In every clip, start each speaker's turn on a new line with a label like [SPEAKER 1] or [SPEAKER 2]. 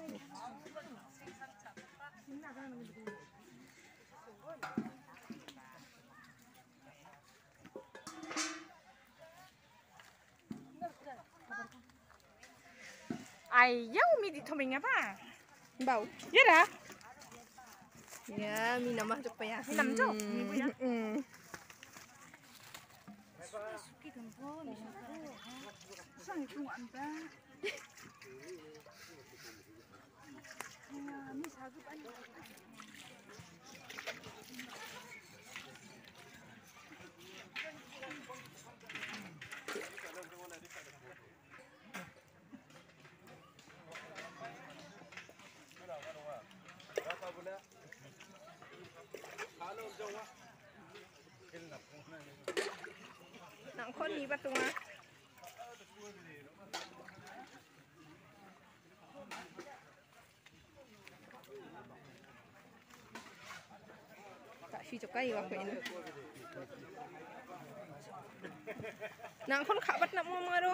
[SPEAKER 1] Ayau mi di tomeng apa?
[SPEAKER 2] Bau.
[SPEAKER 1] Ya dah.
[SPEAKER 2] Ya, mi nama tu apa ya?
[SPEAKER 1] Mi nam tu, mi bu ya.
[SPEAKER 3] Suki tempun, sang itu anda. Mi sagu anda.
[SPEAKER 2] Nak kon ni batu mah. Tak si cukai waktu ini. Nak kon kabat nak mau mengaruh.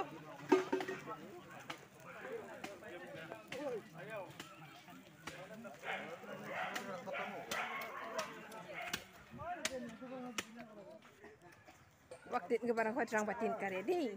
[SPEAKER 2] Waktu itu barang kau terang batin karedi.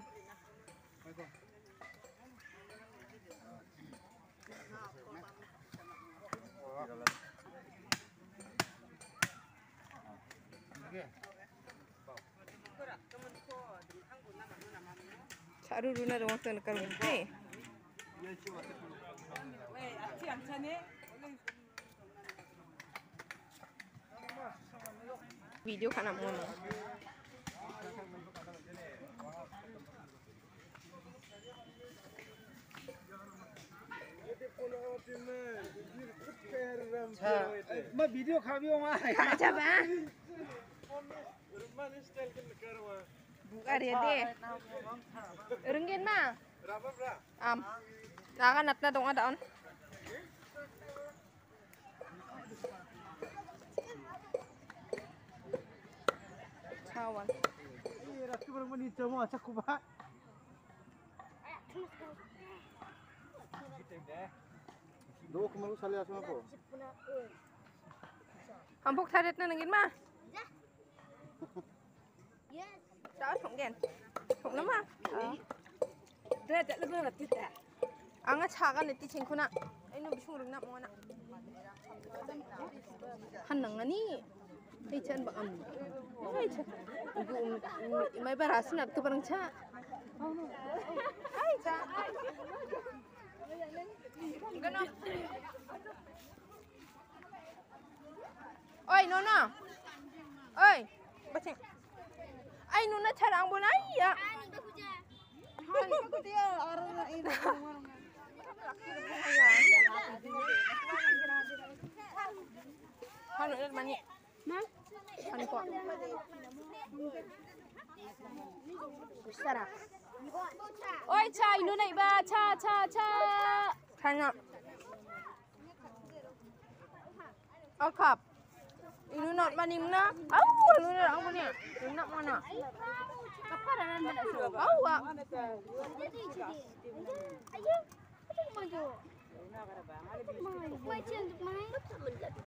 [SPEAKER 2] Saru runa dong tu nak kerumpe. Video kan nak mau.
[SPEAKER 4] मैं video खावी हूँ वहाँ
[SPEAKER 2] Kaca bah. Buka dia deh. Ringgit mah. Nak nat na dong ada on. Cawan.
[SPEAKER 4] ये रास्ते पर मैं नीचे हूँ अच्छा कुबा दो कमरू साले आसमान को
[SPEAKER 2] Hampuk tarit na nangin mah. Sao thủng đèn. Thủng lắm à?
[SPEAKER 3] Dah tak lebih lah tidak.
[SPEAKER 2] Anga chaga neti chengkuna. Ai no bisung rung na mo na. Hanang ani. Ai chan ba am. Ai chan. Mai baras na tu barang cha. Ai cha. Gano. Oi nona. Oi. Baceng. Ai nona charang bon ai ya.
[SPEAKER 3] Aku dia orang ini.
[SPEAKER 2] Hano ilan mani?
[SPEAKER 3] Mah?
[SPEAKER 2] Hano ko?
[SPEAKER 3] Sarap.
[SPEAKER 2] Oi, cha, ino na iba. Cha. Tanya. Oh, kap. Ino not maning na. Au, ino na ang mani. Ino na mana?
[SPEAKER 3] Kaparan mana tu?
[SPEAKER 2] Au, wa.
[SPEAKER 3] Ayo, maju. Macam tu main.